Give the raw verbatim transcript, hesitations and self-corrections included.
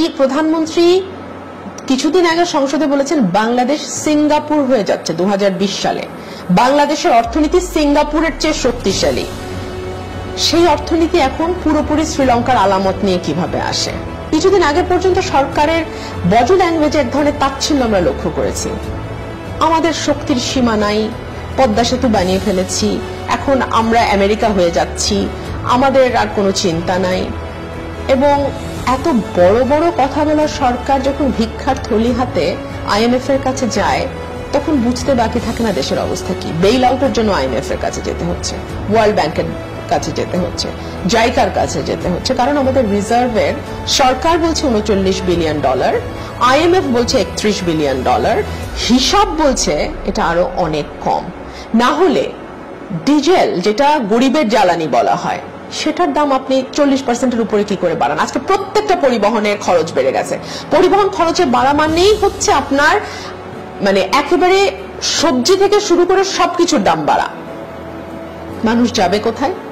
প্রধানমন্ত্রী কিছুদিন আগে সংসদে বলেছেন বাংলাদেশ সিঙ্গাপুর হয়ে যাচ্ছে দু হাজার বিশ সালে, বাংলাদেশের অর্থনীতি সিঙ্গাপুরের চেয়ে শক্তিশালী। সেই অর্থনীতি এখন পুরোপুরি শ্রীলঙ্কার আলামত নিয়ে কিভাবে আসে? কিছুদিন আগে পর্যন্ত সরকারের বডি ল্যাঙ্গুয়েজে এক ধরনের তাচ্ছিল্য আমরা লক্ষ্য করেছি। আমাদের শক্তির সীমা নাই, পদ্মা সেতু বানিয়ে ফেলেছি, এখন আমরা আমেরিকা হয়ে যাচ্ছি, আমাদের আর কোনো চিন্তা নাই। এবং এত বড় বড় কথা বলা সরকার যখন ভিক্ষার থলি হাতে আইএমএফ এর কাছে যায়, তখন বুঝতে বাকি থাকে না দেশের অবস্থা কি। বেইল আউটের জন্য আইএমএফ এর কাছে যেতে হচ্ছে, ওয়ার্ল্ড ব্যাংকের কাছে যেতে হচ্ছে, জাইকার কাছে যেতে হচ্ছে, কারণ আমাদের রিজার্ভের সরকার বলছে উনচল্লিশ বিলিয়ন ডলার, আইএমএফ বলছে একত্রিশ বিলিয়ন ডলার, হিসাব বলছে এটা আরো অনেক কম। না হলে ডিজেল, যেটা গরিবের জ্বালানি বলা হয়, সেটার দাম আপনি চল্লিশ পার্সেন্টের উপরে কি করে বাড়ান? আজকে প্রত্যেকটা পরিবহনের খরচ বেড়ে গেছে। পরিবহন খরচে বাড়া মানেই হচ্ছে আপনার মানে একেবারে সবজি থেকে শুরু করে সবকিছুর দাম বাড়া। মানুষ যাবে কোথায়?